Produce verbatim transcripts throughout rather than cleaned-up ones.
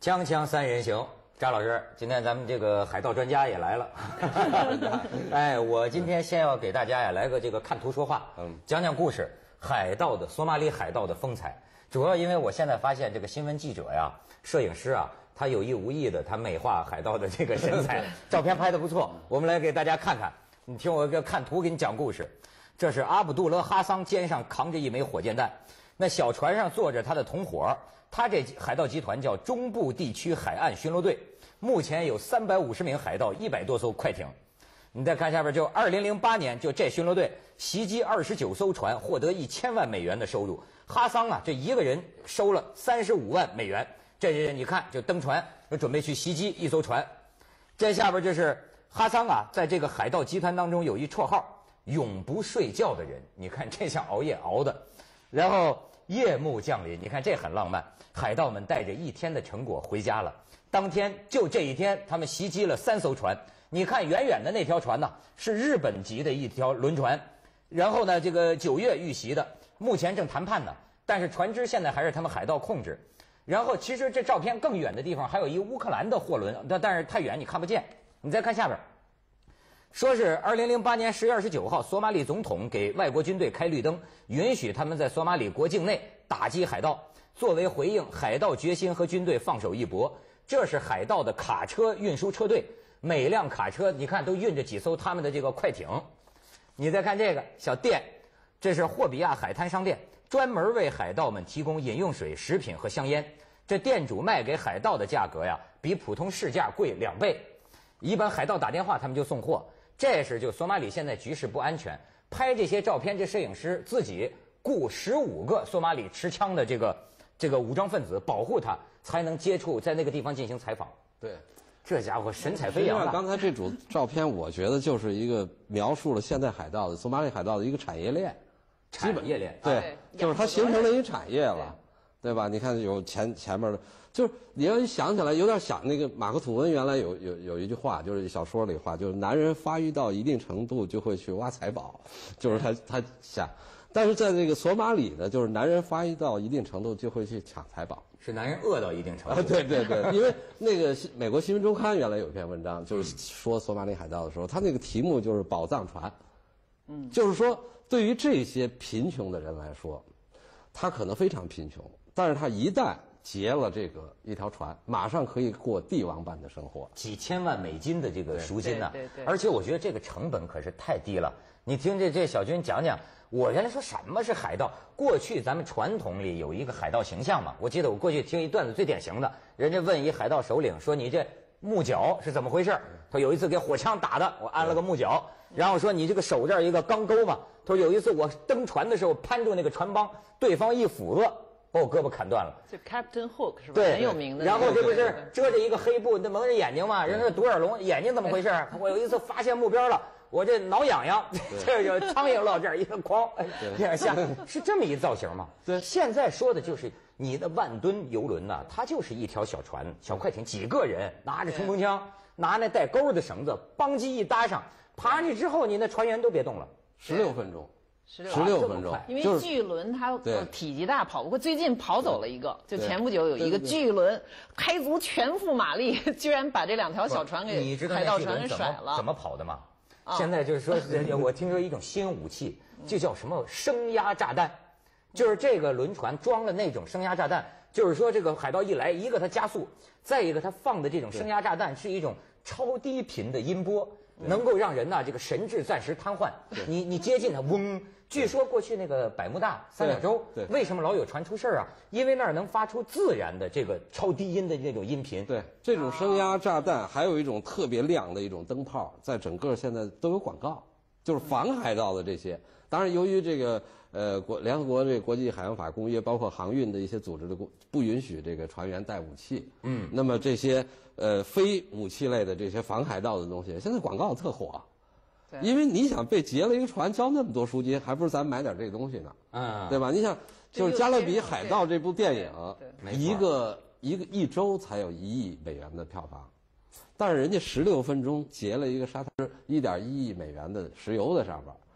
锵锵三人行，张老师，今天咱们这个海盗专家也来了。哎，我今天先要给大家呀来个这个看图说话，嗯，讲讲故事，海盗的索马里海盗的风采。主要因为我现在发现这个新闻记者呀、摄影师啊，他有意无意的他美化海盗的这个身材，照片拍得不错，我们来给大家看看。你听我个看图给你讲故事。这是阿卜杜勒哈桑肩上扛着一枚火箭弹，那小船上坐着他的同伙，他这海盗集团叫中部地区海岸巡逻队，目前有三百五十名海盗，一百多艘快艇。你再看下边，就二零零八年，就这巡逻队袭击二十九艘船，获得一千万美元的收入。哈桑啊，这一个人收了三十五万美元。这人你看，就登船，准备去袭击一艘船。这下边就是哈桑啊，在这个海盗集团当中有一绰号，永不睡觉的人。你看这像熬夜熬的。然后夜幕降临，你看这很浪漫，海盗们带着一天的成果回家了。当天就这一天，他们袭击了三艘船。你看远远的那条船呢，是日本籍的一条轮船。然后呢，这个九月遇袭的，目前正谈判呢，但是船只现在还是他们海盗控制。然后其实这照片更远的地方还有一乌克兰的货轮，但但是太远你看不见。你再看下边，说是二零零八年十月二十九号，索马里总统给外国军队开绿灯，允许他们在索马里国境内打击海盗。作为回应，海盗决心和军队放手一搏。这是海盗的卡车运输车队，每辆卡车你看都运着几艘他们的这个快艇。你再看这个小店，这是霍比亚海滩商店，专门为海盗们提供饮用水、食品和香烟。这店主卖给海盗的价格呀，比普通市价贵两倍。一般海盗打电话他们就送货。这是就索马里现在局势不安全，拍这些照片，这摄影师自己雇十五个索马里持枪的这个这个武装分子保护他，才能接触在那个地方进行采访。 对， 这家伙神采飞扬啊！ 刚才这组照片，我觉得就是一个描述了现代海盗的索马里海盗的一个产业链， 产业链对，对就是它形成了一个产业了。对吧？你看有前前面的，就是你要一想起来，有点想那个马克吐温原来有有有一句话，就是小说里话，就是男人发育到一定程度就会去挖财宝，就是他他想，但是在这个索马里呢，就是男人发育到一定程度就会去抢财宝， 是男人饿到一定程度。 啊，对对对，因为那个美国新闻周刊原来有一篇文章，就是说索马里海盗的时候，他那个题目就是宝藏船，嗯，就是说对于这些贫穷的人来说，他可能非常贫穷。但是他一旦劫了这个一条船，马上可以过帝王般的生活， 几千万美金的这个赎金呢、啊，而且我觉得这个成本可是太低了。你听这这小军讲讲，我原来说什么是海盗？过去咱们传统里有一个海盗形象嘛，我记得我过去听一段子最典型的，人家问一海盗首领说：“你这木角是怎么回事？”他有一次给火枪打的，我安了个木角，然后说：“你这个手这儿一个钢钩嘛。”他说：“有一次我登船的时候攀住那个船帮，对方一斧子。”把我胳膊砍断了， 就 Captain Hook 是吧？ 对， 很有名的。 然后这不是遮着一个黑布，那蒙着眼睛嘛？人说独眼龙，眼睛怎么回事？我有一次发现目标了，我这挠痒痒，这就苍蝇落这儿一个哐，这样下是这么一造型嘛？ 对， 现在说的就是你的万吨游轮呐、啊，它就是一条小船、小快艇，几个人拿着冲锋枪，拿那带钩的绳子，邦机一搭上，爬上去之后，你那船员都别动了， 十六分钟。 十六分钟， 因为巨轮它体积大，跑不过。最近跑走了一个，就前不久有一个巨轮开足全副马力，居然把这两条小船给海盗船给甩了。 怎么跑的吗？啊、现在就是说，我听说一种新武器，就叫什么升压炸弹，就是这个轮船装了那种升压炸弹，就是说这个海盗一来，一个它加速，再一个它放的这种升压炸弹是一种超低频的音波。能够让人呐、啊、这个神志暂时瘫痪。你你接近它，嗡！据说过去那个百慕大三角洲，为什么老有船出事啊？因为那儿能发出自然的这个超低音的那种音频。 对，这种升压炸弹还有一种特别亮的一种灯泡，在整个现在都有广告，就是防海盗的这些。当然，由于这个呃国联合国这个国际海洋法公约，包括航运的一些组织的不允许这个船员带武器。嗯，那么这些呃非武器类的这些防海盗的东西，现在广告特火。对，因为你想被劫了一个船，交那么多赎金，还不如咱买点这个东西呢。嗯，对吧？你想，就是《加勒比海盗》这部电影，一个一个一周才有一亿美元的票房。但是人家十六分钟劫了一个沙滩一点一亿美元的石油在上边，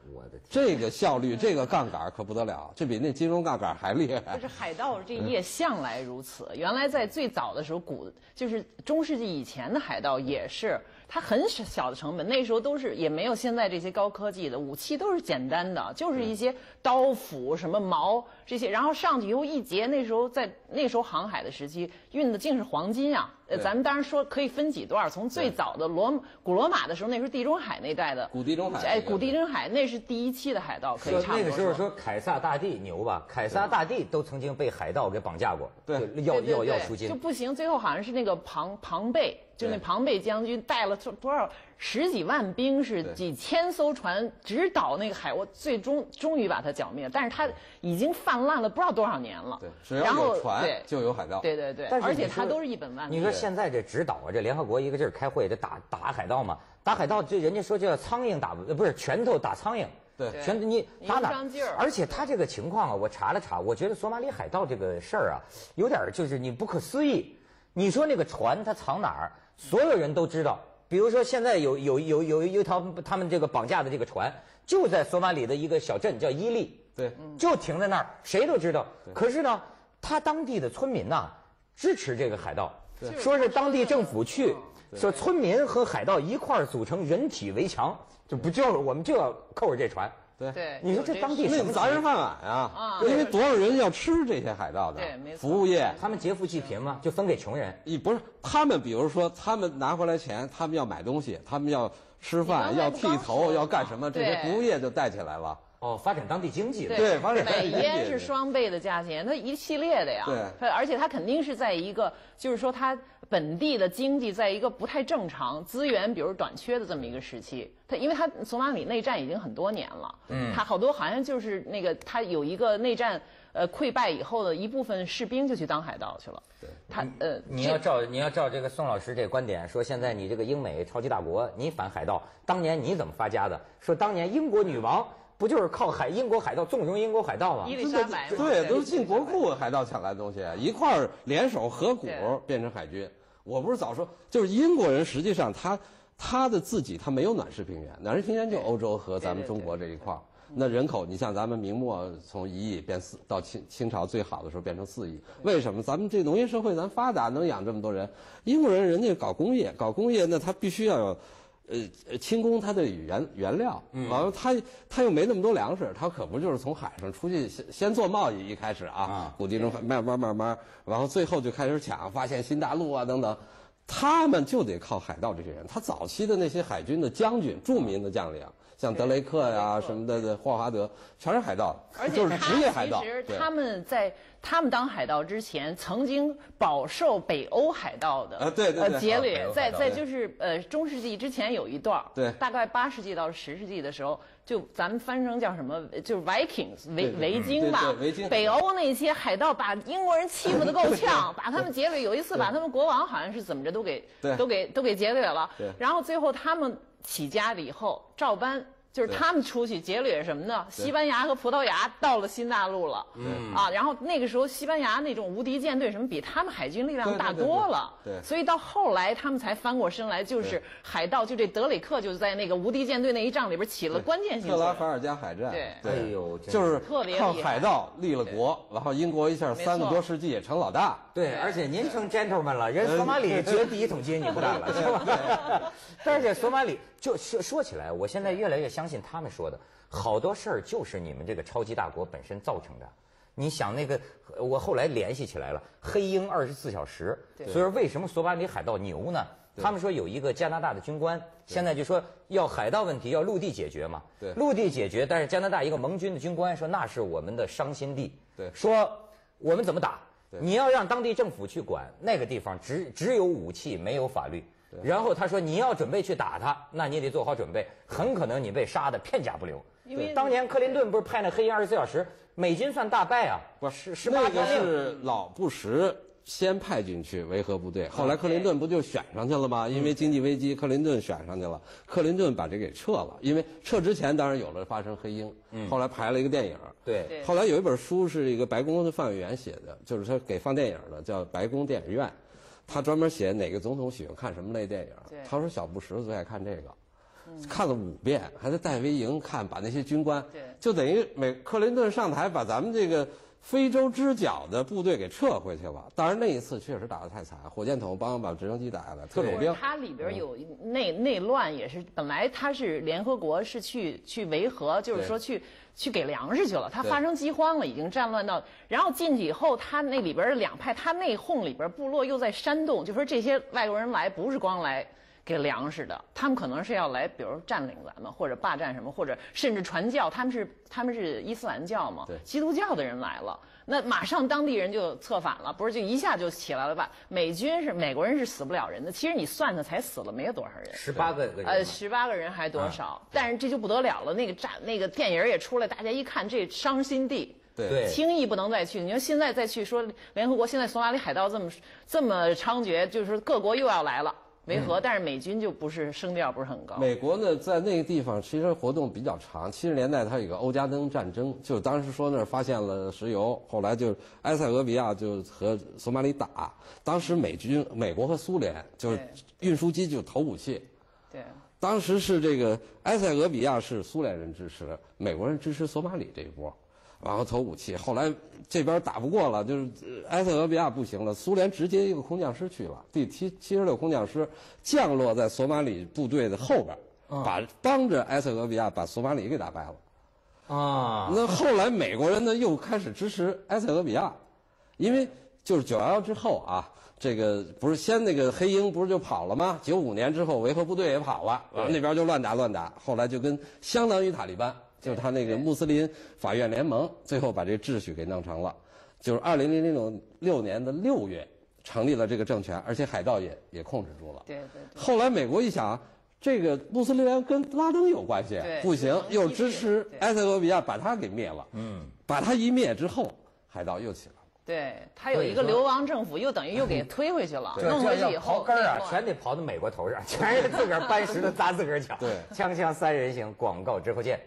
我的天， 这个效率，这个杠杆可不得了，这比那金融杠杆还厉害。 就是海盗这一业向来如此，原来在最早的时候，古就是中世纪以前的海盗也是。它很小的成本，那时候都是也没有现在这些高科技的武器，都是简单的，就是一些刀斧、什么矛这些，然后上去以后一劫，那时候在那时候航海的时期运的竟是黄金啊！呃，咱们当然说可以分几段，从最早的罗古罗马的时候，那时候地中海那带的古地中海， 哎，古地中海那是第一期的海盗，可以差不多那个时候说凯撒大帝牛吧？凯撒大帝都曾经被海盗给绑架过， 对， 要要要赎金就不行，最后好像是那个庞庞贝。就那庞贝将军带了多少十几万兵，是几千艘船直捣那个海沃，最终终于把他剿灭。但是他已经泛滥了不知道多少年了。 对，只要有船就有海盗。 对对对，而且他都是一本万利。 你说现在这直捣啊，这联合国一个劲儿开会，这打打海盗嘛，打海盗这人家说叫苍蝇打不是拳头打苍蝇。 对， 全你打哪？而且他这个情况啊，我查了查，我觉得索马里海盗这个事儿啊，有点就是你不可思议。你说那个船它藏哪儿？所有人都知道，比如说现在有有有有有一条他们这个绑架的这个船，就在索马里的一个小镇叫伊利， 对， 就停在那儿，谁都知道。可是呢，他当地的村民呐支持这个海盗，说是当地政府去，说村民和海盗一块儿组成人体围墙，就不就是我们就要扣着这船。 对对， 你说这当地那砸人饭碗啊！因为多少人要吃这些海盗的， 对，没错。 服务业， 他们劫富济贫嘛，就分给穷人。 你不是他们，比如说他们拿回来钱，他们要买东西，他们要吃饭，要剃头，要干什么？这些服务业就带起来了。 哦，发展当地经济了。 对，发展当地经济。 每烟是双倍的价钱，它一系列的呀。 对， 而且它肯定是在一个，就是说它本地的经济在一个不太正常、资源比如短缺的这么一个时期。它因为它索马里内战已经很多年了，嗯，它好多好像就是那个它有一个内战呃溃败以后的一部分士兵就去当海盗去了。 对， 他呃， 你要照你要照这个宋老师这个观点说，现在你这个英美超级大国，你反海盗，当年你怎么发家的？说当年英国女王。不就是靠海英国海盗纵容英国海盗吗？ 伊丽莎白对，都是进国库海盗抢来的东西，一块儿联手合股变成海军。我不是早说，就是英国人实际上他他的自己他没有暖湿平原，暖湿平原就欧洲和咱们中国这一块儿。那人口，你像咱们明末从一亿变四，到清清朝最好的时候变成四亿，为什么？咱们这农业社会咱发达，能养这么多人。英国人人家搞工业，搞工业那他必须要有。呃，轻工它的原原料，完了他他又没那么多粮食，他可不就是从海上出去先先做贸易一开始啊，古地中海慢慢慢慢，然后最后就开始抢，发现新大陆啊等等，他们就得靠海盗这些人。他早期的那些海军的将军，著名的将领，像德雷克呀什么的的霍华德，全是海盗，就是职业海盗。 其实他们在他们当海盗之前，曾经饱受北欧海盗的呃对对对劫掠，在在就是呃中世纪之前有一段， 对， 大概八世纪到十世纪的时候，就咱们翻成叫什么，就是 Vikings 维维京吧， 维京。 北欧那些海盗把英国人欺负得够呛，把他们劫掠。有一次把他们国王好像是怎么着都给都给都给劫掠了，然后最后他们起家了以后，照搬。就是他们出去劫掠什么呢？西班牙和葡萄牙到了新大陆了，嗯啊，然后那个时候西班牙那种无敌舰队什么比他们海军力量大多了， 对， 所以到后来他们才翻过身来，就是海盗，就这德雷克就是在那个无敌舰队那一仗里边起了关键性作用。 特拉法尔加海战， 对， 哎呦， 就是靠海盗立了国，然后英国一下三个多世纪也成老大。 对，而且您成 gentleman 了，人索马里掘第一桶金你不干了，是吧？但是索马里就说说起来，我现在越来越相信他们说的，好多事儿就是你们这个超级大国本身造成的。你想那个，我后来联系起来了，黑鹰二十四小时，所以说为什么索马里海盗牛呢？他们说有一个加拿大的军官，现在就说要海盗问题要陆地解决嘛， 对， 陆地解决，但是加拿大一个盟军的军官说那是我们的伤心地， 对， 说我们怎么打？你要让当地政府去管那个地方只，只只有武器没有法律。然后他说你要准备去打他，那你得做好准备，很可能你被杀的片甲不留。因为当年克林顿不是派那黑鹰二十四小时，美军算大败啊， 不是十八条命。那个是老布什先派进去维和部队，后来克林顿不就选上去了吗？因为经济危机，克林顿选上去了，克林顿把这给撤了。因为撤之前当然有了发生黑鹰，后来拍了一个电影。 对， 后来有一本书是一个白宫的范委员写的，就是他给放电影的，叫《白宫电影院》。他专门写哪个总统喜欢看什么类电影，他说小布什最爱看这个， 看了五遍，还在戴维营看，把那些军官， 对， 就等于美克林顿上台，把咱们这个非洲之角的部队给撤回去了。当然那一次确实打得太惨，火箭筒帮忙把直升机打下来，特种兵。 它里边有内内乱，也是本来它是联合国是去去维和，就是说去去给粮食去了，它发生饥荒了，已经战乱到，然后进去以后，它那里边两派，它内讧里边部落又在煽动，就说这些外国人来不是光来给粮食的，他们可能是要来，比如占领咱们，或者霸占什么，或者甚至传教。他们是他们是伊斯兰教嘛，基督教的人来了，那马上当地人就策反了，不是就一下就起来了吧？美军是美国人是死不了人的，其实你算算才死了没有多少人， 十八个人， 呃，十八个人还多少？啊、但是这就不得了了，那个战那个电影也出来，大家一看这伤心地。 对， 轻易不能再去。你说现在再去说联合国，现在索马里海盗这么这么猖獗，就是说各国又要来了。维和，但是美军就不是声调不是很高。 美国呢，在那个地方其实活动比较长。七十年代它有个欧加登战争，就当时说那儿发现了石油，后来就埃塞俄比亚就和索马里打。当时美军、美国和苏联就是运输机就投武器。 对。 当时是这个埃塞俄比亚是苏联人支持，美国人支持索马里这一波。然后投武器，后来这边打不过了，就是埃塞俄比亚不行了，苏联直接一个空降师去了，第七七十六空降师降落在索马里部队的后边，嗯、把帮着埃塞俄比亚把索马里给打败了。啊，那后来美国人呢又开始支持埃塞俄比亚，因为就是九幺幺之后啊，这个不是先那个黑鹰不是就跑了吗？九五年之后维和部队也跑了，然后那边就乱打乱打，后来就跟相当于塔利班。就是他那个穆斯林法院联盟，最后把这秩序给弄成了。就是二零零零六年的六月成立了这个政权，而且海盗也也控制住了。 对对对。 后来美国一想，这个穆斯林跟拉登有关系，不行，又支持埃塞俄比亚把他给灭了。嗯。把他一灭之后，海盗又起来了。 对他有一个流亡政府，又等于又给推回去了。弄回去以后， 刨根儿啊，全得刨到美国头上，全是自个儿搬石头砸自个儿脚。 对， 锵锵三人行，广告之后见。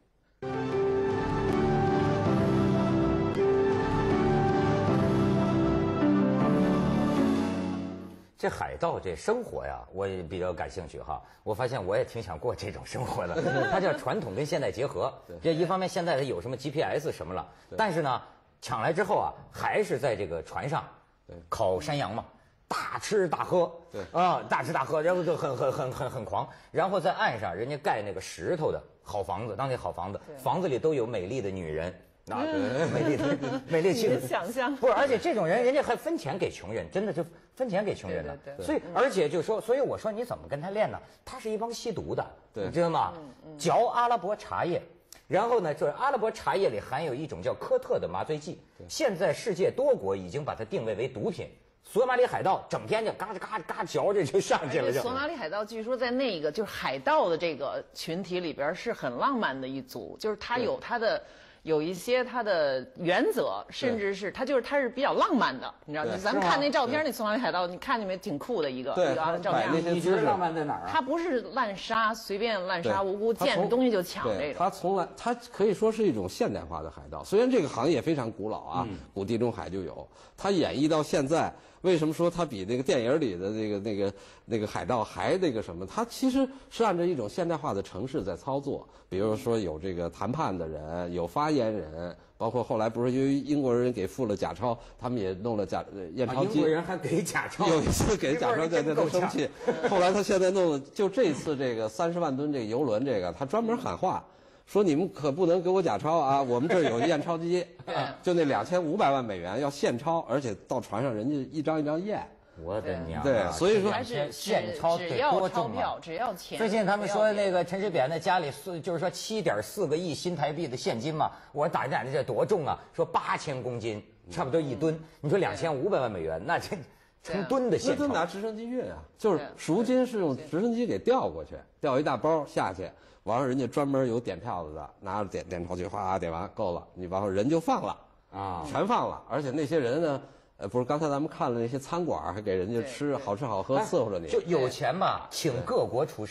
这海盗这生活呀，我也比较感兴趣哈。我发现我也挺想过这种生活的。它叫传统跟现代结合。这一方面现在它有什么 G P S 什么了，但是呢，抢来之后啊，还是在这个船上烤山羊嘛，大吃大喝， 对啊，大吃大喝，然后就很很很很很狂。然后在岸上，人家盖那个石头的好房子，当地好房子，房子里都有美丽的女人。啊，美丽的美丽妻子， 想象不是，而且这种人，人家还分钱给穷人，真的就分钱给穷人的。 对对对所以，而且就说，所以我说你怎么跟他练呢？他是一帮吸毒的， 对你知道吗？嚼阿拉伯茶叶，然后呢，就是阿拉伯茶叶里含有一种叫科特的麻醉剂，现在世界多国已经把它定位为毒品。索马里海盗整天就嘎吱嘎吱嘎嚼着就上去了。 索马里海盗据说在那个就是海盗的这个群体里边是很浪漫的一族，就是他有他的。有一些他的原则，甚至是他就是他是比较浪漫的，你知道？咱们看那照片，那索马里海盗，你看见没？挺酷的一个一个照片。 你觉得浪漫在哪儿啊？ 他不是滥杀，随便滥杀无辜，见着东西就抢这种。 他从来他可以说是一种现代化的海盗，虽然这个行业非常古老啊，古地中海就有，他演绎到现在。为什么说他比那个电影里的那个那个那个海盗还那个什么？他其实是按照一种现代化的程式在操作。比如说有这个谈判的人，有发言人，包括后来不是由于英国人给付了假钞，他们也弄了假验钞机。 英国人还给假钞， 有一次给假钞，在在都生气。后来他现在弄了，就这次这个三十万吨这个油轮，这个他专门喊话。说你们可不能给我假钞啊！我们这儿有验钞机，就那两千五百万美元要现钞，而且到船上人家一张一张验。 我的娘！ 对，所以说现钞得多重啊！ 只要钱。 最近他们说那个陈水扁在家里四，就是说七点四个亿新台币的现金嘛，我打打这多重啊？说八千公斤，差不多一吨。你说两千五百万美元，那这成吨的现钞。 那都拿直升机运啊，就是赎金是用直升机给调过去，调一大包下去。完了，人家专门有点票子的，拿着点点钞机，哗点完够了，你完后人就放了啊，全放了。而且那些人呢，呃，不是刚才咱们看了那些餐馆，还给人家吃好吃好喝伺候着你。 就有钱嘛，请各国厨师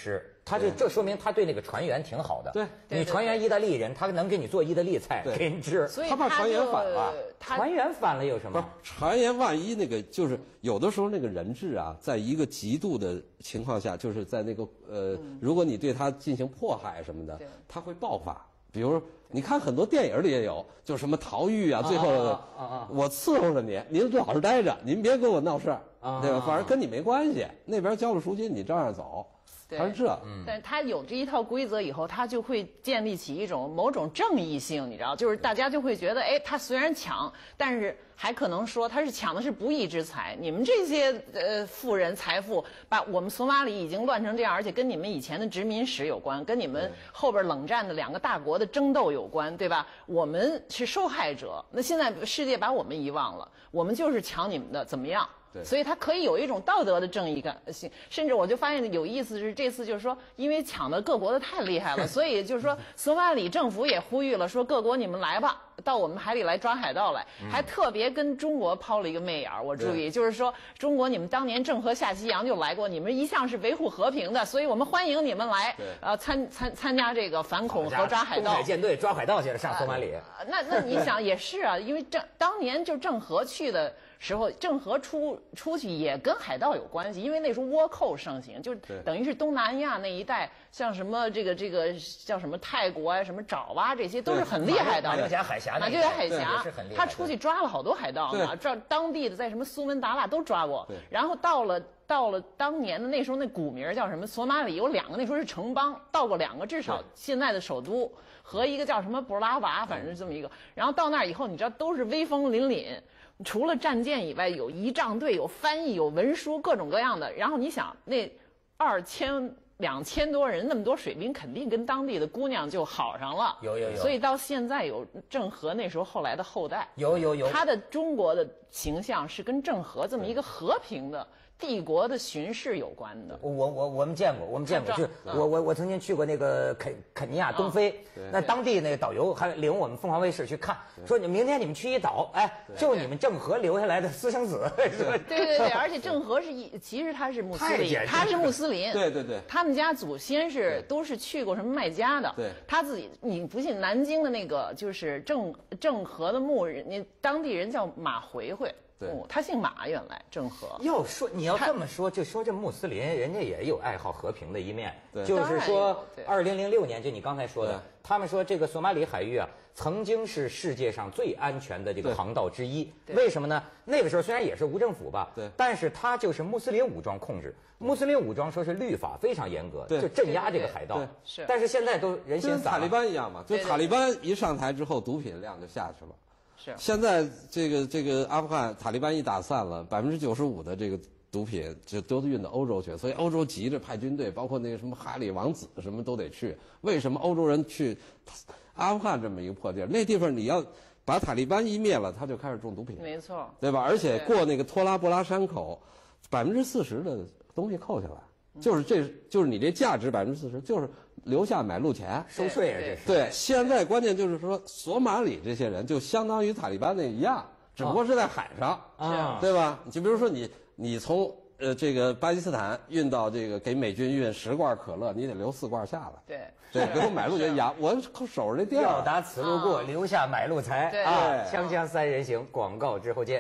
他这这说明他对那个船员挺好的。 对， 你船员意大利人，他能给你做意大利菜给你吃。 所以他怕船员反了。 船员反了有什么？ 不是船员，万一那个就是有的时候那个人质啊，在一个极度的情况下，就是在那个呃，如果你对他进行迫害什么的，他会爆发。比如你看很多电影里也有，就什么逃狱啊，最后我伺候着您，您老实待着，您别跟我闹事儿，对吧？反正跟你没关系，那边交了赎金，你照样走。他是这， 嗯，但是他有这一套规则以后，他就会建立起一种某种正义性，你知道，就是大家就会觉得，哎，他虽然抢，但是还可能说他是抢的是不义之财。你们这些呃富人财富把我们索马里已经乱成这样，而且跟你们以前的殖民史有关，跟你们后边冷战的两个大国的争斗有关，对吧？我们是受害者，那现在世界把我们遗忘了，我们就是抢你们的，怎么样？所以他可以有一种道德的正义感性，甚至我就发现有意思是这次就是说，因为抢的各国的太厉害了，所以就是说索马里政府也呼吁了，说各国你们来吧，到我们海里来抓海盗来，还特别跟中国抛了一个媚眼儿。我注意，就是说中国你们当年郑和下西洋就来过，你们一向是维护和平的，所以我们欢迎你们来，呃参参参加这个反恐和抓海盗。 东海舰队抓海盗去了，上索马里。 呃、那那你想也是啊，因为郑当年就郑和去的时候，郑和出出去也跟海盗有关系，因为那时候倭寇盛行，就等于是东南亚那一带，像什么这个这个叫什么泰国啊、什么爪哇这些都是很厉害的。 马六甲海峡， 马六甲海峡，他出去抓了好多海盗呢，这当地的在什么苏门答腊都抓过。然后到了到了当年的那时候，那古名叫什么？索马里有两个，那时候是城邦，到过两个，至少现在的首都和一个叫什么布拉瓦，反正是这么一个。然后到那儿以后，你知道都是威风凛凛。除了战舰以外，有仪仗队，有翻译，有文书，各种各样的。然后你想，那二千、两千多人，那么多水兵，肯定跟当地的姑娘就好上了。 有有有。 所以到现在有郑和那时候后来的后代。 有有有。 他的中国的形象是跟郑和这么一个和平的帝国的巡视有关的。 我我我们见过，我们见过，就我我我曾经去过那个肯肯尼亚东非，那当地那个导游还领我们凤凰卫视去看，说你明天你们去一岛，哎，就你们郑和留下来的私生子。 对对对，而且郑和是一，其实他是穆斯林，他是穆斯林。 对对对， 他们家祖先是都是去过什么麦加的。 对， 他自己你不信，南京的那个就是郑郑和的墓，你当地人叫马回回。哦，他姓马，原来郑和。 要说你要这么说，就说这穆斯林人家也有爱好和平的一面。就是说，二零零六年就你刚才说的，他们说这个索马里海域啊，曾经是世界上最安全的这个航道之一。为什么呢？那个时候虽然也是无政府吧，对，但是它就是穆斯林武装控制。穆斯林武装说是律法非常严格，就镇压这个海盗。 是， 但是现在都人心散了。 跟塔利班一样嘛，就塔利班一上台之后，毒品量就下去了。 是， 现在这个这个阿富汗塔利班一打散了，百分之九十五的这个毒品就都运到欧洲去，所以欧洲急着派军队，包括那个什么哈里王子什么都得去。为什么欧洲人去阿富汗这么一个破地儿？那地方你要把塔利班一灭了，他就开始种毒品， 没错， 对吧？而且过那个托拉布拉山口，百分之四十的东西扣下来，就是这就是你这价值百分之四十，就是留下买路钱收税啊，这是。 对，现在关键就是说，索马里这些人就相当于塔利班那一样，只不过是在海上， 啊， 对吧？就比如说你你从呃这个巴基斯坦运到这个给美军运十罐可乐，你得留四罐下来。 对， 对，给我买路钱养，我守着这店。 要打此路过，留下买路财。 对啊，锵锵三人行，广告之后见。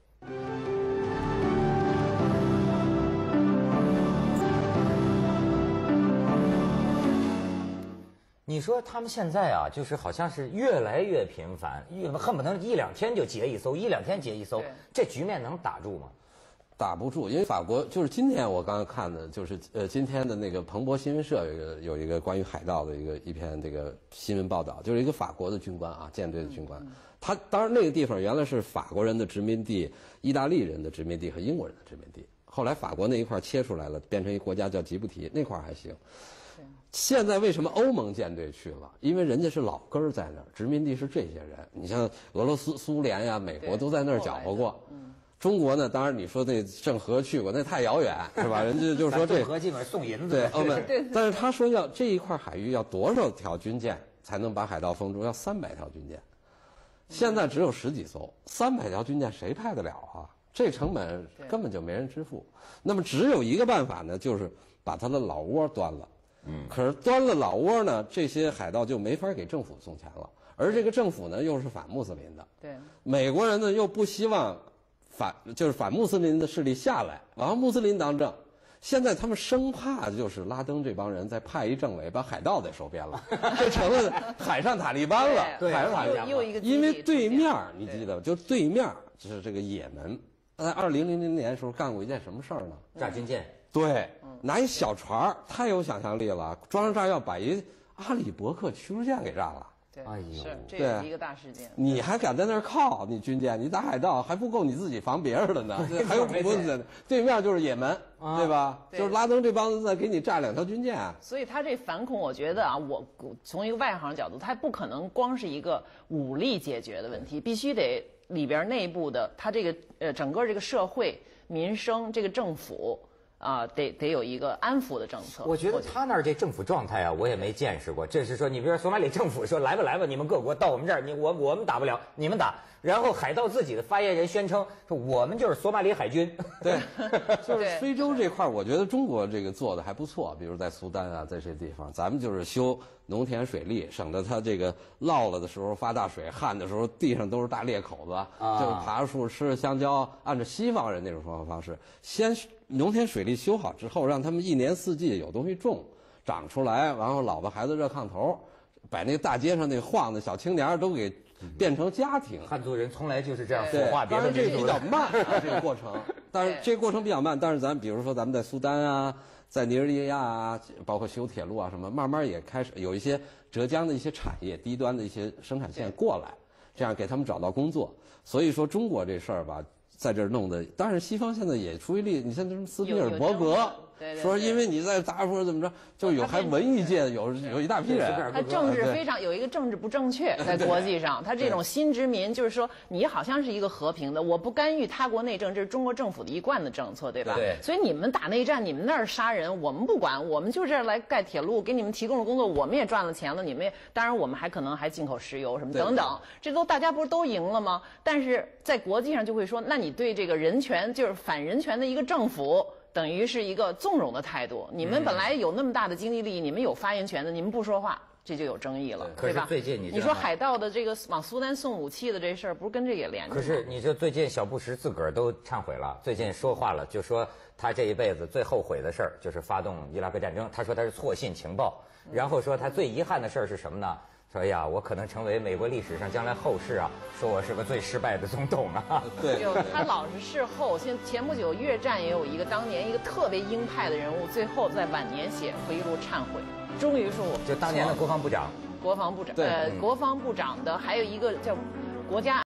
你说他们现在啊，就是好像是越来越频繁，越恨不能一两天就劫一艘，一两天劫一艘，这局面能打住吗？ 打不住，因为法国就是今天我刚刚看的，就是呃今天的那个彭博新闻社有一个有一个关于海盗的一个一篇这个新闻报道，就是一个法国的军官啊，舰队的军官，他当然那个地方原来是法国人的殖民地、意大利人的殖民地和英国人的殖民地，后来法国那一块切出来了，变成一个国家叫吉布提，那块还行。现在为什么欧盟舰队去了？因为人家是老根儿在那儿，殖民地是这些人。你像俄罗斯、苏联呀、美国都在那儿搅和过。中国呢，当然你说那郑和去过，那太遥远是吧？人家就说这郑和基本上送银子。 对，欧盟。但是他说要这一块海域要多少条军舰才能把海盗封住？要三百条军舰。现在只有十几艘，三百条军舰谁派得了啊？这成本根本就没人支付。那么只有一个办法呢，就是把他的老窝端了。 嗯，可是端了老窝呢，这些海盗就没法给政府送钱了，而这个政府呢又是反穆斯林的， 对， 美国人呢又不希望反就是反穆斯林的势力下来，完穆斯林当政。现在他们生怕就是拉登这帮人再派一政委把海盗给收编了，这成了海上塔利班了。 对， 海上塔利班。 又一个， 因为对面你记得，就对面就是这个也门，在二零零零年的时候干过一件什么事儿呢？ 炸军舰。 对，拿一小船，太有想象力了，装上炸药把一阿里伯克驱逐舰给炸了。 对， 哎呦， 是，这也是一个大事件。 你还敢在那儿靠？你军舰，你打海盗还不够你自己防别人的呢，还有恐怖分子。对面就是也门，啊、对吧？对，就是拉登这帮子在给你炸两条军舰。 所以他这反恐，我觉得啊，我从一个外行角度，他不可能光是一个武力解决的问题，必须得里边内部的，他这个呃整个这个社会民生，这个政府。啊，得得有一个安抚的政策。 我觉得他那儿这政府状态啊，我也没见识过。这是说，你比如说索马里政府说来吧来吧，你们各国到我们这儿，你我我们打不了，你们打。然后海盗自己的发言人宣称说，我们就是索马里海军。 对，就是非洲这块，我觉得中国这个做的还不错。比如在苏丹啊，在这些地方，咱们就是修农田水利，省得它这个涝了的时候发大水，旱的时候地上都是大裂口子，啊、就是爬树吃香蕉，按照西方人那种生活方式，先农田水利修好之后，让他们一年四季有东西种，长出来，然后老婆孩子热炕头，把那个大街上那晃的小青年都给变成家庭。 汉族人从来就是这样孵化别的民族的。 当然这个比较慢啊，这个过程。但是这个过程比较慢，但是咱比如说咱们在苏丹啊，在尼日利亚啊，包括修铁路啊什么，慢慢也开始有一些浙江的一些产业低端的一些生产线过来，这样给他们找到工作。所以说中国这事儿吧，在这儿弄的，当然西方现在也出一力，你像什么斯皮尔伯格。 对对对， 说因为你在达尔怎么着，就有还文艺界有有一大批人， 他政治非常有一个政治不正确，在国际上，他这种新殖民就是说你好像是一个和平的，我不干预他国内政，这是中国政府的一贯的政策，对吧？ 对。 所以你们打内战，你们那儿杀人，我们不管，我们就这儿来盖铁路，给你们提供了工作，我们也赚了钱了，你们也当然我们还可能还进口石油什么等等，这都大家不是都赢了吗？但是在国际上就会说，那你对这个人权就是反人权的一个政府。等于是一个纵容的态度。你们本来有那么大的经济利益，你们有发言权的，你们不说话，这就有争议了，对吧？ 可是最近你你说海盗的这个往苏丹送武器的这事儿，不是跟这也连着吗？ 可是你说最近小布什自个儿都忏悔了，最近说话了，就说他这一辈子最后悔的事儿就是发动伊拉克战争。他说他是错信情报，然后说他最遗憾的事儿是什么呢？说哎呀，我可能成为美国历史上将来后世啊，说我是个最失败的总统啊。 对， 就他老是事后，现前不久越战也有一个当年一个特别鹰派的人物，最后在晚年写回忆录忏悔，终于说我就当年的国防部长， 国防部长， 对呃，国防部长的还有一个叫国家。